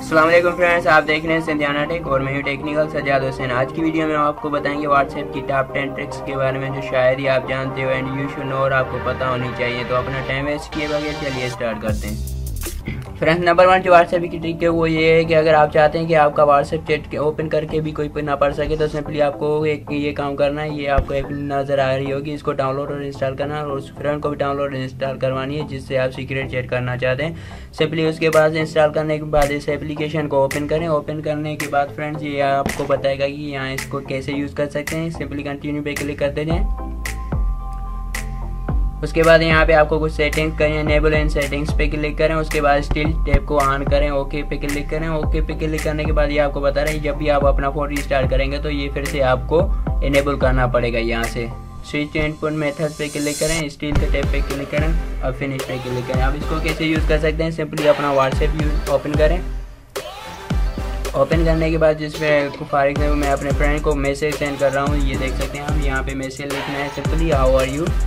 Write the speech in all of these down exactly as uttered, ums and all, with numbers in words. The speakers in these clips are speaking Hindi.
अस्सलाम वालेकुम फ्रेंड्स, आप देख रहे हैं सिंधियाना टेक और मैं हूं टेक्निकल सज्जाद हुसैन। आज की वीडियो में हम आपको बताएंगे व्हाट्सएप की टॉप टेन ट्रिक्स के बारे में जो शायद ही आप जानते हो एंड यू शुड नो और आपको पता होनी चाहिए। तो अपना टाइम वेस्ट किए बगैर चलिए स्टार्ट करते हैं। फ्रेंड्स, नंबर वन जो व्हाट्सएप की ट्रिक है वो ये है कि अगर आप चाहते हैं कि आपका व्हाट्सएप चैट ओपन करके भी कोई ना पढ़ सके तो सिंपली आपको एक ये काम करना है। ये आपको ऐप नज़र आ रही होगी, इसको डाउनलोड और इंस्टॉल करना और उस फ्रेंड को भी डाउनलोड और इंस्टॉल करवानी है जिससे आप सीक्रेट चैट करना चाहते हैं। सिंपली उसके बाद इंस्टॉल करने के बाद इस एप्लीकेशन को ओपन करें। ओपन करने के बाद फ्रेंड्स ये आपको बताएगा कि यहाँ इसको कैसे यूज़ कर सकते हैं। सिंपली कंटिन्यू पे क्लिक करते जाएँ। उसके बाद यहाँ पे आपको कुछ सेटिंग्स करें, एनेबल एंड सेटिंग्स पे क्लिक करें। उसके बाद स्टिल टैब को ऑन करें, ओके पे क्लिक करें। ओके पे क्लिक करने के बाद ये आपको बता रहा है जब भी आप अपना फ़ोन रिस्टार्ट करेंगे तो ये फिर से आपको इनेबल करना पड़ेगा। यहाँ से स्विच इनपुट मेथड पे क्लिक करें, स्टिल टैब पे क्लिक करें और फिनिश पे क्लिक करें। अब इसको कैसे यूज़ कर सकते हैं, सिंपली अपना व्हाट्सएप यूज ओपन करें। ओपन करने के बाद जिसमें फॉर एग्जाम्पल मैं अपने फ्रेंड को मैसेज सेंड कर रहा हूँ, ये देख सकते हैं हम। यहाँ पे मैसेज लिखना है सिंपली हाउ आर यू।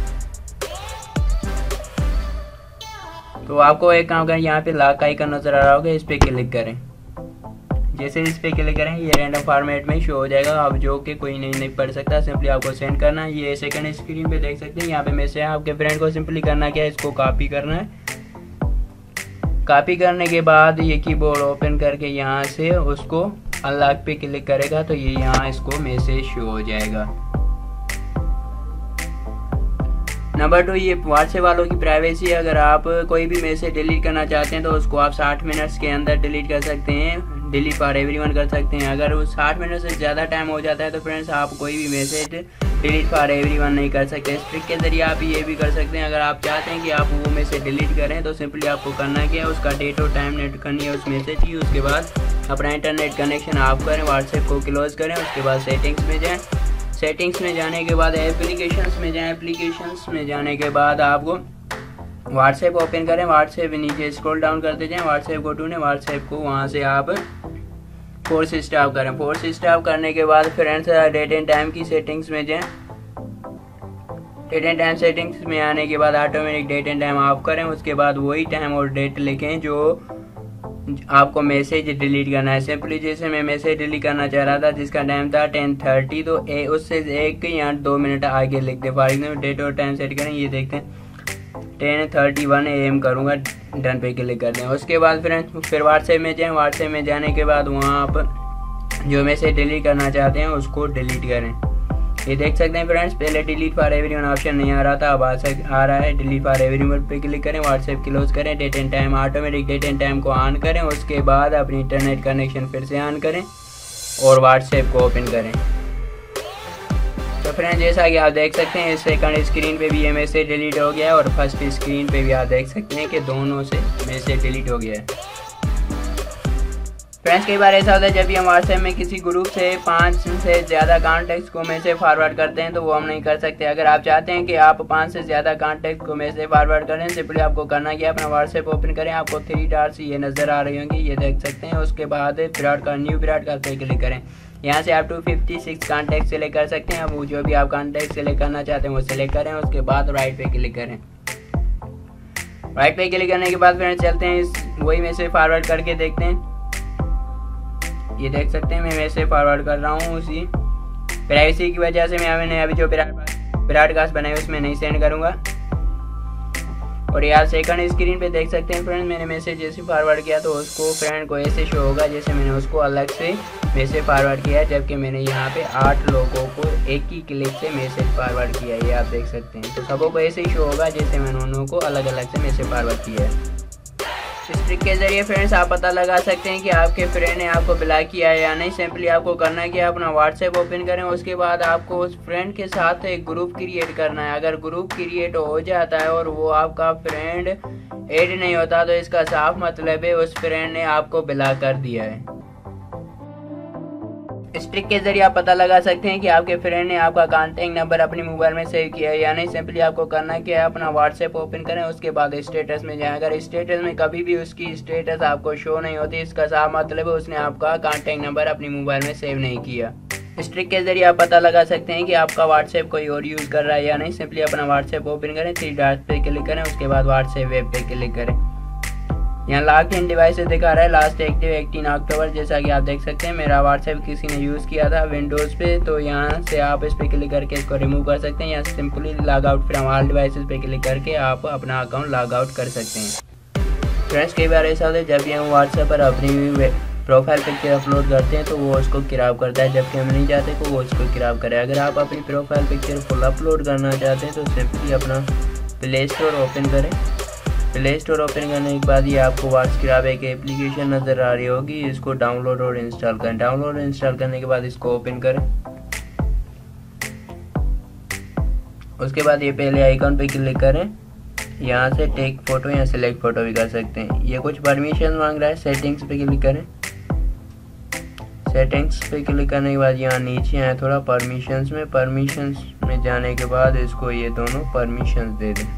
तो आपको एक काम करें, यहाँ पे लाख का आइकन नजर आ रहा होगा, इस पे क्लिक करें। जैसे इस पे क्लिक करें ये रैंडम फॉर्मेट में शो हो जाएगा, अब जो कि कोई नहीं नहीं पढ़ सकता। सिंपली आपको सेंड करना है। ये सेकंड स्क्रीन पे देख सकते हैं, यहाँ पे मैसेज है। आपके फ्रेंड को सिंपली करना क्या है, इसको कॉपी करना है। कॉपी करने के बाद ये कीबोर्ड ओपन करके यहाँ से उसको अनलॉक पे क्लिक करेगा तो ये यहाँ इसको मैसेज शो हो जाएगा। नंबर टू, ये व्हाट्सएप वालों की प्राइवेसी। अगर आप कोई भी मैसेज डिलीट करना चाहते हैं तो उसको आप साठ मिनट्स के अंदर डिलीट कर सकते हैं, डिलीट फॉर एवरीवन कर सकते हैं। अगर उस साठ मिनट से ज़्यादा टाइम हो जाता है तो फ्रेंड्स आप कोई भी मैसेज डिलीट फॉर एवरीवन नहीं कर सकते। इस ट्रिक के जरिए आप ये भी कर सकते हैं, अगर आप चाहते हैं कि आप वो मैसेज डिलीट करें तो सिंपली आपको करना क्या है, उसका डेट और टाइम नेट करनी है उस मैसेज की। उसके बाद अपना इंटरनेट कनेक्शन ऑफ करें, व्हाट्सएप को क्लोज करें। उसके बाद सेटिंग्स में जाएँ। सेटिंग्स में जाने के बाद एप्लीकेशंस में जाएं। एप्लीकेशंस में जाने के बाद आपको व्हाट्सएप ओपन करें। व्हाट्सएप नीचे स्क्रॉल डाउन करते जाएं, व्हाट्सएप को ढूंढें। व्हाट्सएप को वहां से आप फोर्स स्टॉप करें। फोर्स स्टॉप करने के बाद फ्रेंड्स डेट एंड टाइम की सेटिंग्स में जाएं। डेट एंड टाइम सेटिंग्स में आने के बाद automatic date and time off करें। उसके बाद वही टाइम और डेट लिखें जो आपको मैसेज डिलीट करना है। सिंपली जैसे मैं मैसेज डिलीट करना चाह रहा था जिसका टाइम था टेन थर्टी, तो ए, उससे एक या दो मिनट आगे लिख दे। फॉर एग्जाम्पल डेट और टाइम सेट करें, ये देखते हैं ten thirty one A M करूँगा, डन पे क्लिक कर दें। उसके बाद फ्रेंड्स फिर व्हाट्सएप में जाएँ। व्हाट्सएप में जाने के बाद वहाँ आप जो मैसेज डिलीट करना चाहते हैं उसको डिलीट करें। ये देख सकते हैं फ्रेंड्स, पहले डिलीट फॉर एवरीवन ऑप्शन नहीं आ रहा था, अब आ रहा है। डिलीट फॉर एवरीवन पे क्लिक करें, व्हाट्सएप क्लोज करें, date and time automatic date and time को ऑन करें। उसके बाद अपनी इंटरनेट कनेक्शन फिर से ऑन करें और व्हाट्सएप को ओपन करें। तो फ्रेंड्स जैसा कि आप देख सकते हैं इस सेकंड स्क्रीन पे भी ये मैसेज डिलीट हो गया है और फर्स्ट स्क्रीन पे भी आप देख सकते हैं कि दोनों से मैसेज डिलीट हो गया है। फ्रेंड्स कई बार ऐसा होता है जब भी हम व्हाट्सएप में किसी ग्रुप से पाँच से ज़्यादा कॉन्टैक्ट्स को मैसेज फॉरवर्ड करते हैं तो वो हम नहीं कर सकते। अगर आप चाहते हैं कि आप पाँच से ज़्यादा कॉन्टैक्ट को मैसेज फॉरवर्ड करें, सिंपली आपको करना क्या, अपना व्हाट्सएप ओपन करें। आपको थ्री डॉट्स ये नज़र आ रही होंगी, ये देख सकते हैं। उसके बाद ब्रॉडकास्ट न्यू ब्रॉडकास्ट पे क्लिक करें। यहाँ से आप two fifty six contact select कर सकते हैं। अब वो जो भी आप कॉन्टैक्ट सेलेक्ट करना चाहते हैं वो सेलेक्ट करें। उसके बाद राइट पे क्लिक करें। राइट पे क्लिक करने के बाद फ्रेंड्स चलते हैं इस वही मैसेज फॉरवर्ड करके देखते हैं। ये देख सकते हैं मैं मैसेज फॉरवर्ड कर रहा हूँ। उसी प्राइवेसी की वजह से मैं मैंने अभी जो ब्रॉडकास्ट बनाए उसमें नहीं सेंड करूँगा। और यार सेकंड स्क्रीन पे देख सकते हैं फ्रेंड, मैंने मैसेज जैसे फॉरवर्ड किया तो उसको फ्रेंड को ऐसे शो होगा जैसे मैंने उसको अलग से मैसेज फॉरवर्ड किया, जबकि मैंने यहाँ पे आठ लोगों को एक ही क्लिक से मैसेज फॉरवर्ड किया है, ये आप देख सकते हैं। तो सबों को ऐसे ही शो होगा जैसे मैंने उन लोगों को अलग अलग से मैसेज फॉरवर्ड किया है। इस ट्रिक के जरिए फ्रेंड्स आप पता लगा सकते हैं कि आपके फ्रेंड ने आपको ब्लॉक किया है या नहीं। सिंपली आपको करना है कि अपना व्हाट्सएप ओपन करें। उसके बाद आपको उस फ्रेंड के साथ एक ग्रुप क्रिएट करना है। अगर ग्रुप क्रिएट हो जाता है और वो आपका फ्रेंड ऐड नहीं होता तो इसका साफ मतलब है उस फ्रेंड ने आपको ब्लॉक कर दिया है। इस ट्रिक के जरिए आप पता लगा सकते हैं कि आपके फ्रेंड ने आपका कॉन्टैक्ट नंबर अपनी मोबाइल में सेव किया है या नहीं। सिंपली आपको करना क्या है, अपना व्हाट्सएप ओपन करें। उसके बाद स्टेटस में जाएं। अगर स्टेटस में कभी भी उसकी स्टेटस आपको शो नहीं होती, इसका साफ मतलब है उसने आपका कॉन्टैक्ट नंबर अपनी मोबाइल में सेव नहीं किया। इस ट्रिक के जरिए आप पता लगा सकते हैं कि आपका व्हाट्सएप कोई और यूज़ कर रहा है या नहीं। सिंपली अपना व्हाट्सएप ओपन करें, थ्री डॉट पे क्लिक करें, उसके बाद व्हाट्सएप वेब पे क्लिक करें। यहाँ लॉक्ड इन डिवाइसेस दिखा रहा है, लास्ट एक्टिव अठारह अक्टूबर। जैसा कि आप देख सकते हैं मेरा व्हाट्सएप किसी ने यूज़ किया था विंडोज़ पे, तो यहाँ से आप इस पर क्लिक करके इसको रिमूव कर सकते हैं। यहाँ simply log out from all devices पे क्लिक करके आप अपना अकाउंट लॉग आउट कर सकते हैं। फ्रेंड्स कई बार ऐसा होता है जब भी हम व्हाट्सएप पर अपनी प्रोफाइल पिक्चर अपलोड करते हैं तो वो उसको खराब करता है, जबकि हम नहीं चाहते कि वो उसको खराब करे। अगर आप अपनी प्रोफाइल पिक्चर फुल अपलोड करना चाहते हैं तो सिंपली अपना प्ले स्टोर ओपन करें। प्ले स्टोर ओपन करने के बाद ये आपको व्हाट्सएप एक एप्लीकेशन नज़र आ रही होगी, इसको डाउनलोड और इंस्टॉल करें। डाउनलोड और इंस्टॉल करने के बाद इसको ओपन करें। उसके बाद ये पहले आइकॉन पे क्लिक करें, यहाँ से टेक फोटो या सिलेक्ट फोटो भी कर सकते हैं। ये कुछ परमिशन मांग रहा है, सेटिंग्स पे क्लिक करें। सेटिंग्स पे क्लिक करने के बाद यहाँ नीचे आए थोड़ा परमिशंस में, परमिशंस में जाने के बाद इसको ये दोनों परमिशंस दे दें।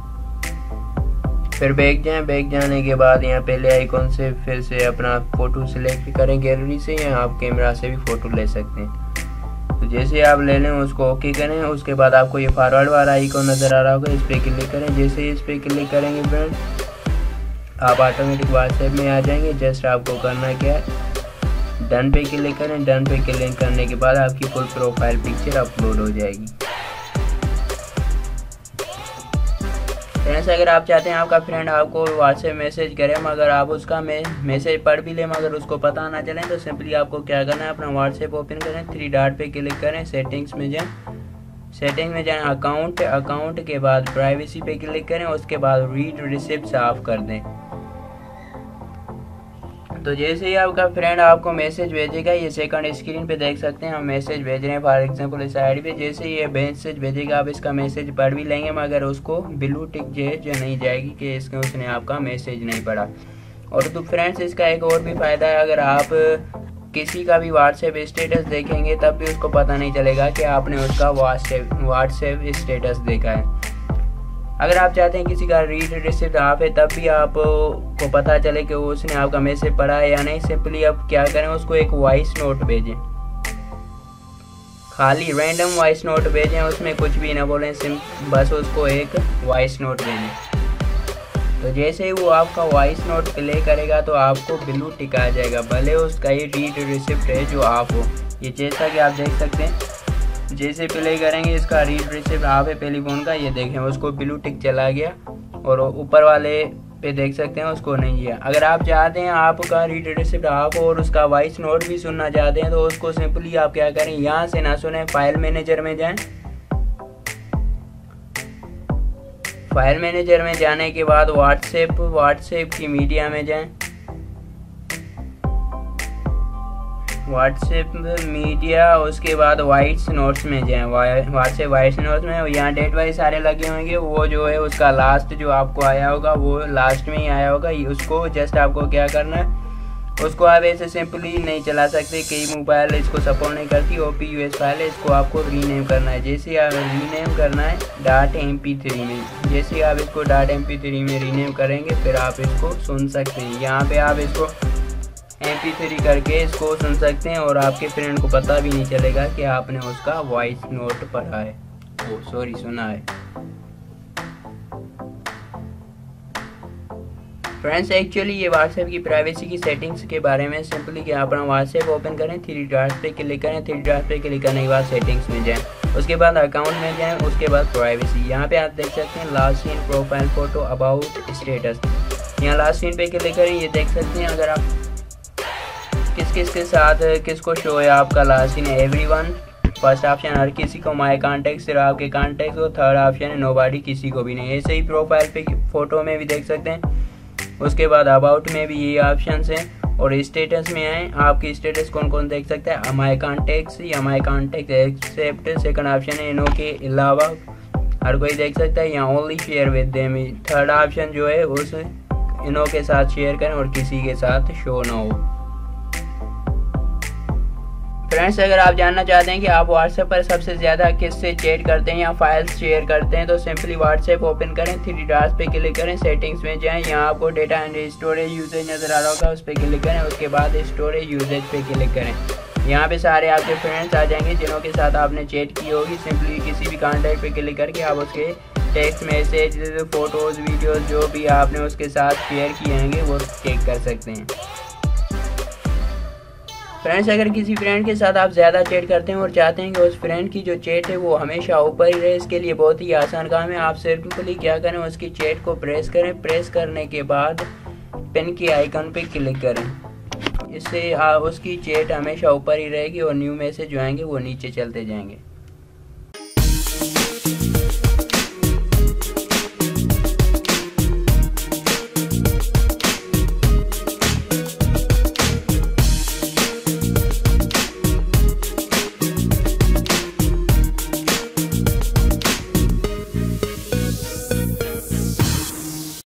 फिर बैक जाएं, बैक जाने के बाद यहाँ पहले आइकॉन से फिर से अपना फ़ोटो सिलेक्ट करें गैलरी से, या आप कैमरा से भी फ़ोटो ले सकते हैं। तो जैसे आप ले लें उसको ओके करें। उसके बाद आपको ये फॉरवर्ड वाला आइकॉन नज़र आ रहा होगा, इस पर क्लिक करें। जैसे ही इस पर क्लिक करेंगे फ्रेंड आप ऑटोमेटिक व्हाट्सएप में आ जाएंगे। जस्ट आपको करना क्या है, डन पे क्लिक करें। डन पे क्लिक करने के बाद आपकी फुल प्रोफाइल पिक्चर अपलोड हो जाएगी। फ्रेंड्स अगर आप चाहते हैं आपका फ्रेंड आपको व्हाट्सएप मैसेज करे मगर आप उसका मैसेज पढ़ भी लें मगर उसको पता ना चले, तो सिंपली आपको क्या करना है, अपना व्हाट्सएप ओपन करें, थ्री डॉट पे क्लिक करें, सेटिंग्स में जाएं। सेटिंग में जाएं, अकाउंट अकाउंट के बाद प्राइवेसी पे क्लिक करें। उसके बाद रीड रिसिप्ट ऑफ कर दें। तो जैसे ही आपका फ्रेंड आपको मैसेज भेजेगा, ये सेकंड स्क्रीन पे देख सकते हैं हम मैसेज भेज रहे हैं फॉर एग्जांपल इस आईडी पे। जैसे ही ये मैसेज भेजेगा आप इसका मैसेज पढ़ भी लेंगे मगर उसको ब्लू टिक जो है जो नहीं जाएगी कि इसके उसने आपका मैसेज नहीं पढ़ा। और तो फ्रेंड्स इसका एक और भी फ़ायदा है, अगर आप किसी का भी व्हाट्सएप स्टेटस देखेंगे तब भी उसको पता नहीं चलेगा कि आपने उसका व्हाट्सएप व्हाट्सएप स्टेटस देखा है। अगर आप चाहते हैं किसी का रीड रिसिप्ट ऑफ है तब भी आपको पता चले कि उसने आपका मैसेज पढ़ा है या नहीं, सिंपली आप क्या करें, उसको एक वॉइस नोट भेजें, खाली रैंडम वॉइस नोट भेजें, उसमें कुछ भी ना बोलें, सिम बस उसको एक वॉइस नोट भेजें। तो जैसे ही वो आपका वॉइस नोट प्ले करेगा तो आपको ब्लू टिक आ जाएगा, भले उसका ये रीड रिसिप्ट है जो ऑफ हो। ये जैसा कि आप देख सकते हैं जैसे प्ले करेंगे इसका रीड रिसिप्ट ऑफ है टेलीफोन का, ये देखें उसको ब्लू टिक चला गया और ऊपर वाले पे देख सकते हैं उसको नहीं गया। अगर आप चाहते हैं आपका रीड रिसिप्ट ऑफ और उसका वॉइस नोट भी सुनना चाहते हैं तो उसको सिंपली आप क्या करें, यहाँ से ना सुने, फाइल मैनेजर में जाएं। फाइल मैनेजर में जाने के बाद व्हाट्सएप व्हाट्सएप की मीडिया में जाएं। व्हाट्सएप मीडिया उसके बाद वॉइस नोट्स में जाएं। व्हाट्सएप वॉइस नोट्स में यहाँ डेट वाइज सारे लगे होंगे, वो जो है उसका लास्ट जो आपको आया होगा वो लास्ट में ही आया होगा। उसको जस्ट आपको क्या करना है, उसको आप ऐसे सिंपली नहीं चला सकते, कई मोबाइल इसको सपोर्ट नहीं करती, O P U S file है, इसको आपको रीनेम करना है। जैसे आप रीनेम करना है डॉट एम पी थ्री में, जैसे आप इसको डॉट एम पी थ्री में रीनेम करेंगे फिर आप इसको सुन सकते हैं। यहाँ पे आप इसको एम पी थ्री करके इसको सुन सकते हैं और आपके फ्रेंड को पता भी नहीं चलेगा कि आपने उसका वॉइस नोट पढ़ा है, वो सॉरी सुना है। फ्रेंड्स एक्चुअली ये व्हाट्सएप की प्राइवेसी की सेटिंग्स के बारे में, सिंपली कि अपना व्हाट्सएप ओपन करें, थ्री डॉट पे क्लिक करें, थ्री डॉट पे क्लिक करने के बाद सेटिंग्स में जाएं, उसके बाद अकाउंट में जाएं, उसके बाद प्राइवेसी। यहाँ पे आप देख सकते हैं last seen profile photo about status, यहाँ लास्ट सीन पे क्लिक करें, ये देख सकते हैं अगर आप किस किस के साथ किसको शो है आपका लास्ट सीन है एवरीवन, फर्स्ट ऑप्शन हर किसी को, माय कॉन्टैक्ट सिर्फ आपके कॉन्टैक्ट को, थर्ड ऑप्शन है नोबॉडी किसी को भी नहीं। ऐसे ही प्रोफाइल पे फोटो में भी देख सकते हैं, उसके बाद अबाउट में भी ये ऑप्शन हैं और स्टेटस में आए आपकी स्टेटस कौन कौन देख सकता है, माय कॉन्टैक्ट्स या my contact except, second option है इनो के अलावा हर कोई देख सकता है, यहाँ only share with them, third option जो है उस इनो के साथ शेयर करें और किसी के साथ शो ना हो। फ्रेंड्स अगर आप जानना चाहते हैं कि आप व्हाट्सएप पर सबसे ज़्यादा किससे चैट करते हैं या फाइल्स शेयर करते हैं तो सिंपली व्हाट्सएप ओपन करें, थ्री डॉट्स पे क्लिक करें, सेटिंग्स में जाएं, यहाँ आपको डेटा एंड स्टोरेज यूजेज नज़र आ रहा होगा, उस पर क्लिक करें, उसके बाद स्टोरेज यूजेज पे क्लिक करें। यहाँ पे सारे आपके फ्रेंड्स आ जाएंगे जिनों के साथ आपने चैट की होगी, सिंपली किसी भी कॉन्टैक्ट पे क्लिक करके आप उसके टेक्स्ट मैसेज, फोटोज़, वीडियोज़ जो भी आपने उसके साथ शेयर किए होंगे वो चेक कर सकते हैं। फ्रेंड्स, अगर किसी फ्रेंड के साथ आप ज़्यादा चैट करते हैं और चाहते हैं कि उस फ्रेंड की जो चैट है वो हमेशा ऊपर ही रहे, इसके लिए बहुत ही आसान काम है। आप सिंपली क्या करें, उसकी चैट को प्रेस करें। प्रेस करने के बाद पेन के आइकन पे क्लिक करें। इससे उसकी चैट हमेशा ऊपर ही रहेगी और न्यू मैसेज जो आएंगे वो नीचे चलते जाएंगे।